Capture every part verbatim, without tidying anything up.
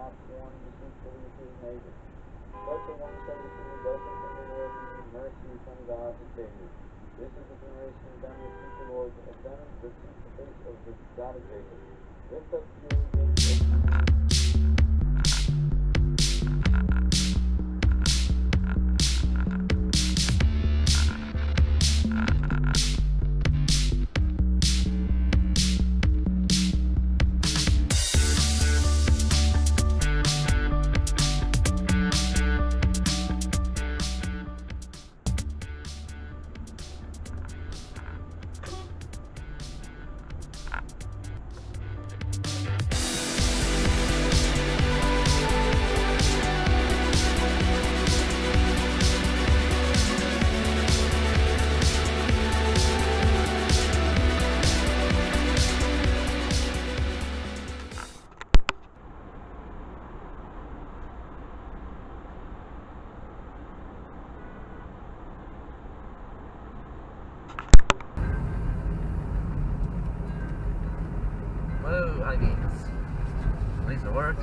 cops warning deceitfully to his neighbor. Such a one seventy-two resulting from the Lord needing mercy from God the Savior. This is the generation done with seek the Lord, of them that seek the face of the God of Jacob. Lift up your gates of Whoa, high beams. At least it worked.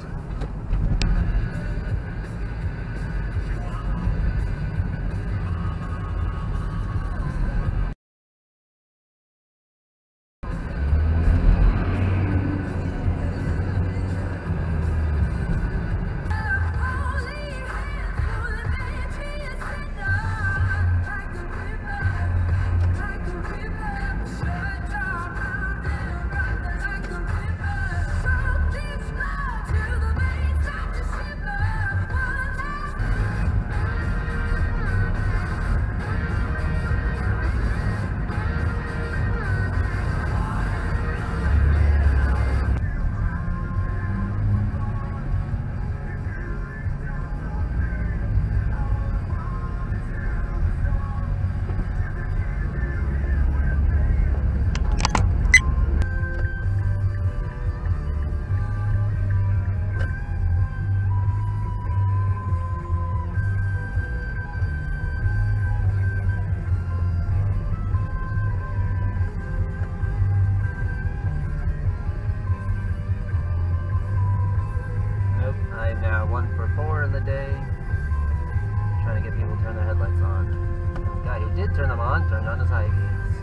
I'm now one for four in the day, trying to get people to turn their headlights on. The guy who did turn them on turned on his high beams.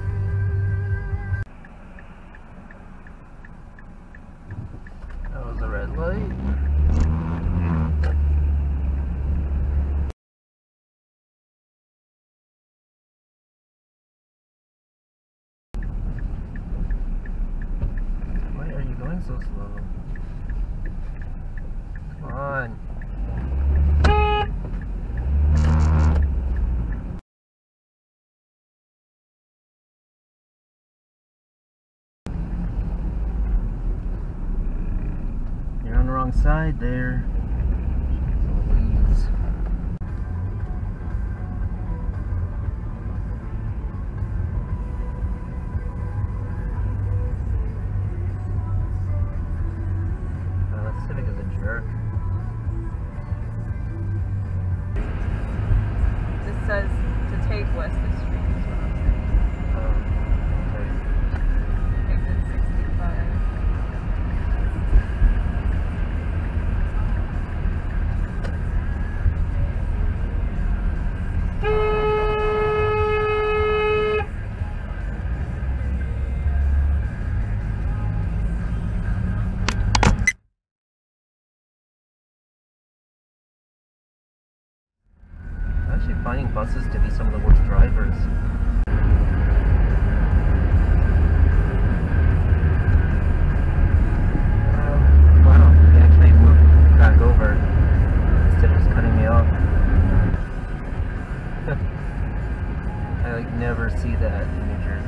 That was a red light. Why are you going so slow? Come on. You're on the wrong side there. Please. Oh, that Civic is a jerk. It says to take Wesley Street is what I'm saying. Um, okay. Exit sixty-five. Actually finding buses to be some of the worst drivers. Uh, wow, he actually moved back over instead of just cutting me off. I like never see that in New Jersey.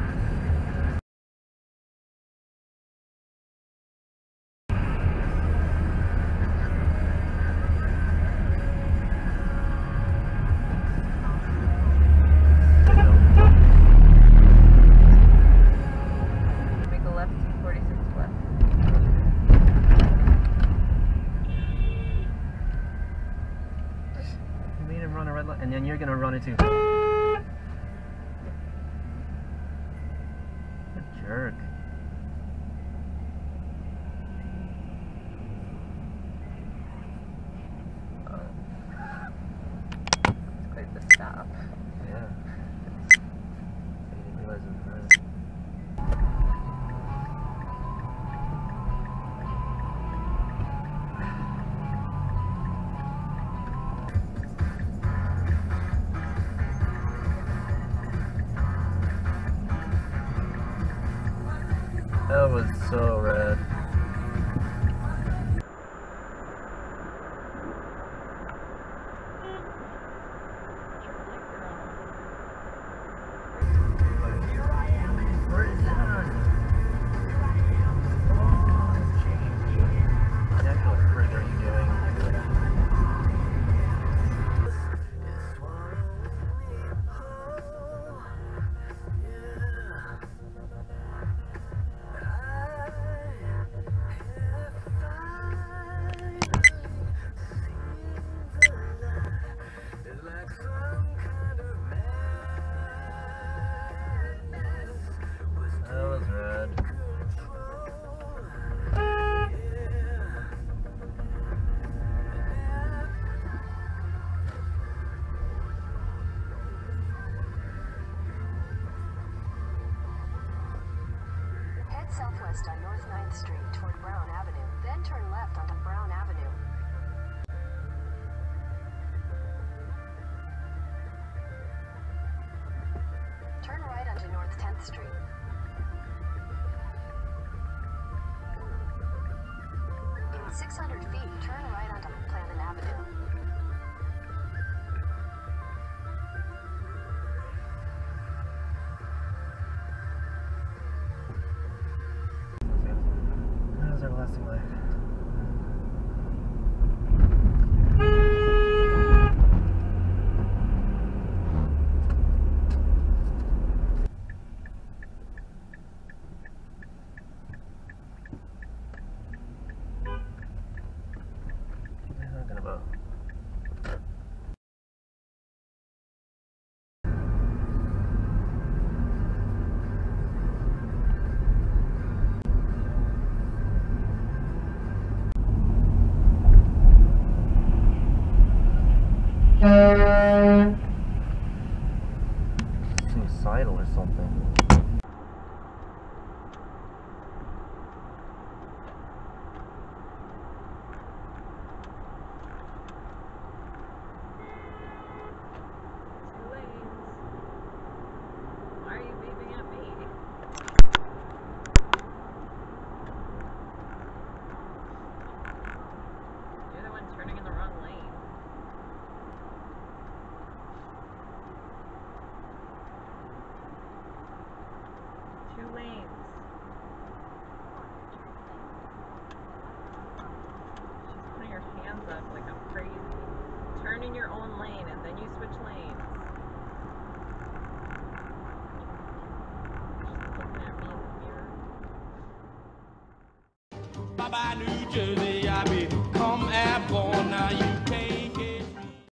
Run a red light, and then you're gonna run it too. What a jerk. That was so rad. Where is that? Oh, jeez. What the actual frig are you doing? That was rad. Head southwest on North ninth Street toward Brown Avenue, then turn left onto Brown Avenue. Turn right onto North tenth Street. In six hundred feet, turn right onto Blatant Avenue. That was everlasting life. What are you talking about? Suicidal or something. Two lanes. Why are you waving at me? You're the one turning in the wrong lane. Two lanes. She's putting her hands up like I'm crazy. Turn in your own lane and then you switch lanes. She's looking at me in the mirror. Bye bye, New Jersey. I be